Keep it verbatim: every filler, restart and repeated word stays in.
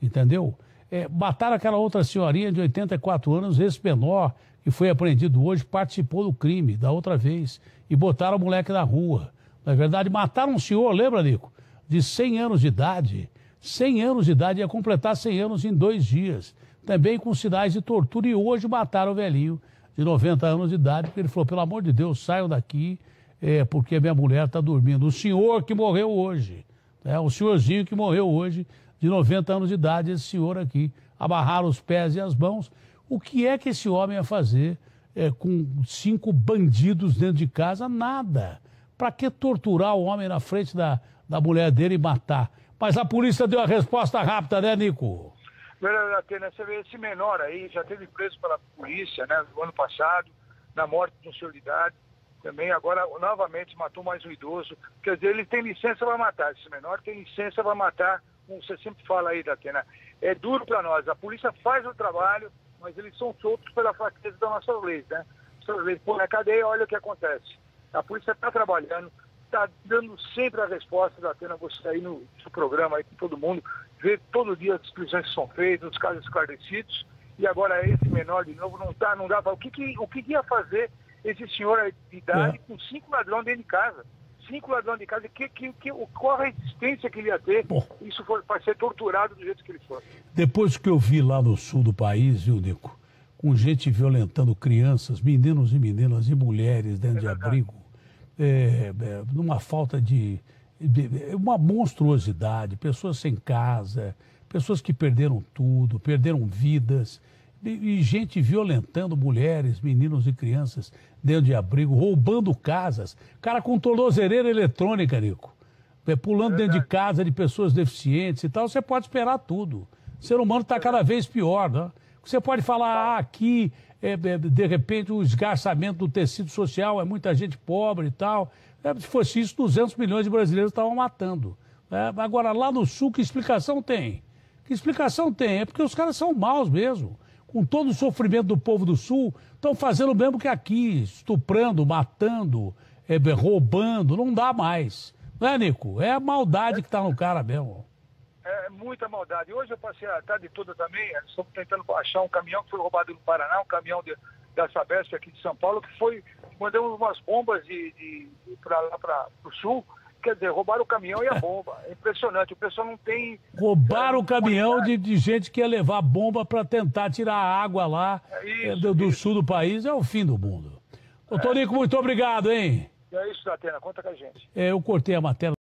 entendeu? É, mataram aquela outra senhorinha de oitenta e quatro anos, esse menor, que foi apreendido hoje, participou do crime da outra vez, e botaram o moleque na rua. Na verdade, mataram um senhor, lembra, Nico? De cem anos de idade, cem anos de idade, ia completar cem anos em dois dias, também com sinais de tortura, e hoje mataram o velhinho de noventa anos de idade, porque ele falou, pelo amor de Deus, saiam daqui, é, porque a minha mulher está dormindo. O senhor que morreu hoje, né, o senhorzinho que morreu hoje, de noventa anos de idade, esse senhor aqui, amarraram os pés e as mãos. O que é que esse homem ia fazer é, com cinco bandidos dentro de casa? Nada. Para que torturar o homem na frente da, da mulher dele e matar? Mas a polícia deu a resposta rápida, né, Nico? Você vê, esse menor aí já teve preso pela polícia, né, no ano passado, na morte de um senhor de idade. Também agora, novamente, matou mais um idoso. Quer dizer, ele tem licença para matar. Esse menor tem licença para matar, como você sempre fala aí, Datena. É duro para nós. A polícia faz o trabalho, mas eles são soltos pela fraqueza da nossa lei, né? Nossa lei, pô, na cadeia, olha o que acontece. A polícia está trabalhando, está dando sempre a resposta, Datena, você aí no seu programa aí com todo mundo, vê todo dia as prisões que são feitas, os casos esclarecidos, e agora esse menor de novo não tá, não dá para... O que, que, o que ia fazer esse senhor de idade é. com cinco ladrões dentro de casa? Cinco ladrões de casa, que, que, que, qual a resistência que ele ia ter? Bom, isso foi para ser torturado do jeito que ele foi. Depois que eu vi lá no sul do país, viu, Nico, com gente violentando crianças, meninos e meninas e mulheres dentro é de abrigo, é, é, numa falta de, de... uma monstruosidade, pessoas sem casa, pessoas que perderam tudo, perderam vidas... E gente violentando mulheres, meninos e crianças dentro de abrigo, roubando casas. Cara com tornozeleira eletrônica, Nico. Pulando é dentro de casa de pessoas deficientes e tal. Você pode esperar tudo. O ser humano está cada vez pior, né? Você pode falar, ah, aqui, é, é, de repente, o esgarçamento do tecido social, é muita gente pobre e tal. É, se fosse isso, duzentos milhões de brasileiros estavam matando. É, agora, lá no Sul, que explicação tem? Que explicação tem? É porque os caras são maus mesmo. Com todo o sofrimento do povo do Sul, estão fazendo o mesmo que aqui, estuprando, matando, é, roubando, não dá mais. Não é, Nico? É a maldade que está no cara mesmo. É muita maldade. Hoje eu passei a tarde toda também, estamos tentando achar um caminhão que foi roubado no Paraná, um caminhão de, da Sabesp aqui de São Paulo, que foi, mandamos umas bombas de, de, de para lá para o Sul. Quer dizer, roubaram o caminhão e a bomba. É impressionante, o pessoal não tem... Roubaram é, o caminhão de, de gente que ia levar bomba para tentar tirar a água lá é isso, é, do, do sul do país. É o fim do mundo. Doutor é. Nico, muito obrigado, hein? É isso, Datena, conta com a gente. É, eu cortei a matéria.